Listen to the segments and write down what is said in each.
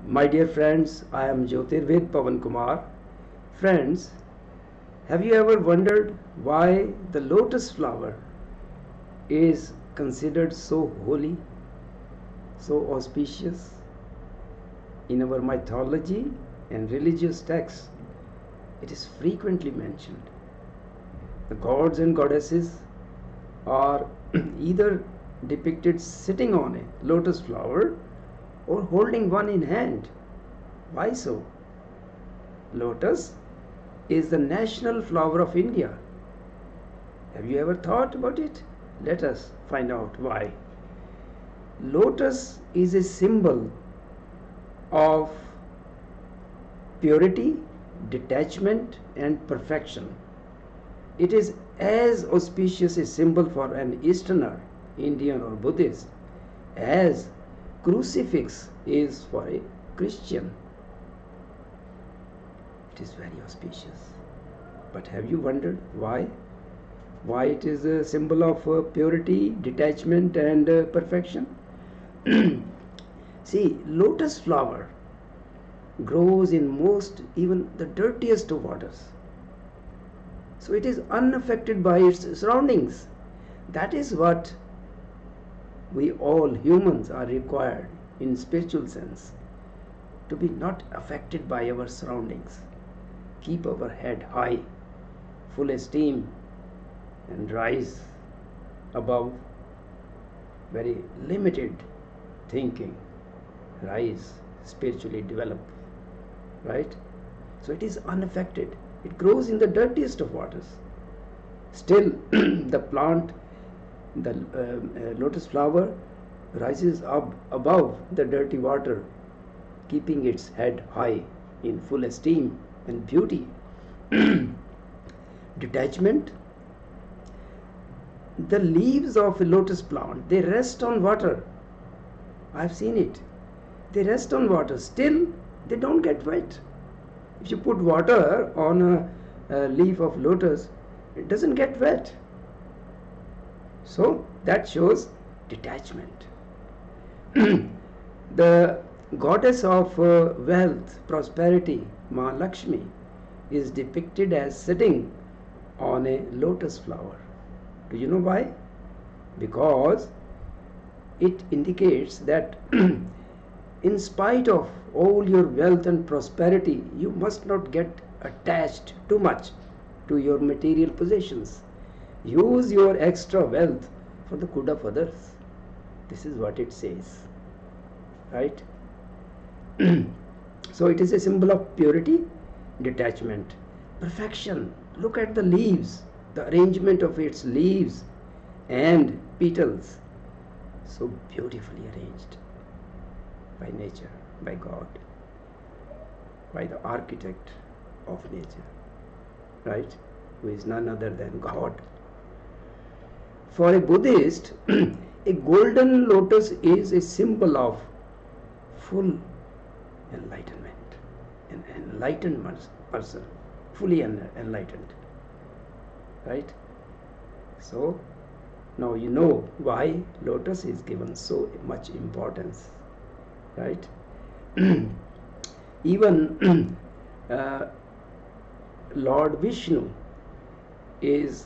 My dear friends, I am Jyotirvid Pawan Kumar. Friends, have you ever wondered why the lotus flower is considered so holy, so auspicious? In our mythology and religious texts, it is frequently mentioned. The gods and goddesses are either depicted sitting on a lotus flower or holding one in hand. Why so? Lotus is the national flower of India. Have you ever thought about it? Let us find out why. Lotus is a symbol of purity, detachment, and perfection. It is as auspicious a symbol for an Easterner, Indian, or Buddhist as crucifix is for a Christian. It is very auspicious. But have you wondered why? Why it is a symbol of purity, detachment, and perfection? See, lotus flower grows in most, even the dirtiest of waters. So it is unaffected by its surroundings. That is what we all humans are required in spiritual sense, to be not affected by our surroundings. Keep our head high, full esteem, and rise above very limited thinking. Rise, spiritually develop, right? So it is unaffected. It grows in the dirtiest of waters. Still, the plant, the lotus flower, rises up above the dirty water, keeping its head high in full esteem and beauty. Detachment. The leaves of a lotus plant, they rest on water. I've seen it. They rest on water. Still, they don't get wet. If you put water on a leaf of lotus, it doesn't get wet. So that shows detachment. The goddess of wealth, prosperity, Ma Lakshmi, is depicted as sitting on a lotus flower. Do you know why? Because it indicates that in spite of all your wealth and prosperity, you must not get attached too much to your material possessions. Use your extra wealth for the good of others. This is what it says, right? So it is a symbol of purity, detachment, perfection. Look at the leaves, the arrangement of its leaves and petals, so beautifully arranged by nature, by God, by the architect of nature, right? Who is none other than God. For a Buddhist, a golden lotus is a symbol of full enlightenment, an enlightened person, fully enlightened, right? So now you know why lotus is given so much importance, right? Even Lord Vishnu is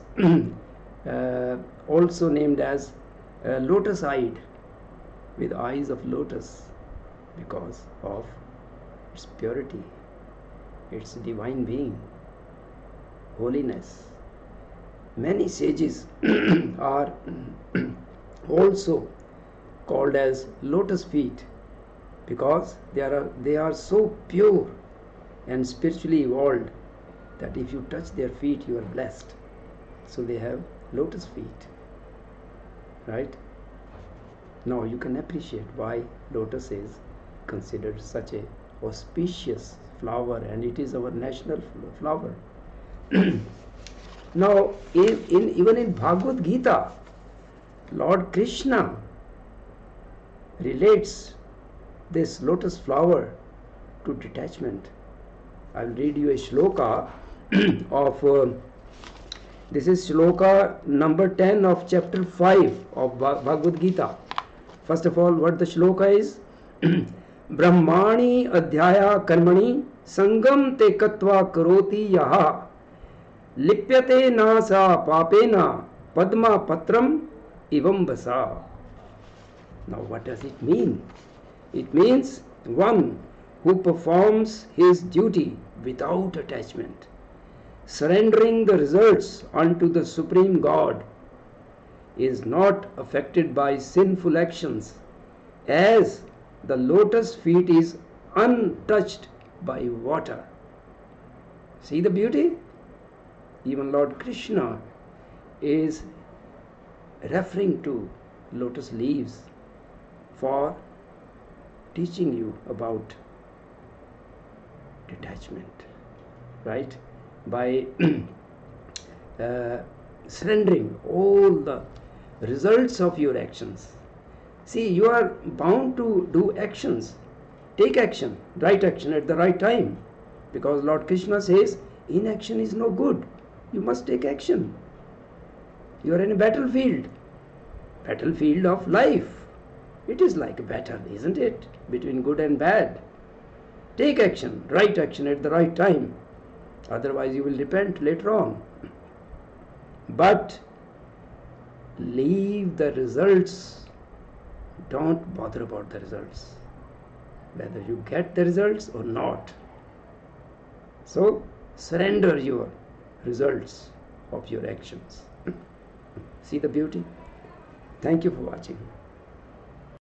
also named as lotus-eyed, with eyes of lotus, because of its purity, its divine being, holiness. Many sages are also called as lotus feet because they are so pure and spiritually evolved that if you touch their feet you are blessed. So they have lotus feet, right? Now you can appreciate why lotus is considered such a auspicious flower, and it is our national flower. Now even in Bhagavad Gita, Lord Krishna relates this lotus flower to detachment. I will read you a shloka of this is shloka number 10 of chapter 5 of Bhagavad Gita. First of all, what the shloka is? ब्रह्माणि अध्याया कर्मणि संगम ते कत्वा करोति यः लिप्यते न सा पापेन पद्मा पत्रम इवं बसा. Now what does it mean? It means one who performs his duty without attachment, surrendering the results unto the Supreme God, is not affected by sinful actions, as the lotus feet is untouched by water. See the beauty? Even Lord Krishna is referring to lotus leaves for teaching you about detachment, right? By surrendering all the results of your actions. See, you are bound to do actions. Take action, right action at the right time. Because Lord Krishna says, inaction is no good. You must take action. You are in a battlefield of life. It is like a battle, isn't it? Between good and bad. Take action, right action at the right time. Otherwise you will repent later on. But leave the results. Don't bother about the results, whether you get the results or not. So surrender your results of your actions. See the beauty? Thank you for watching.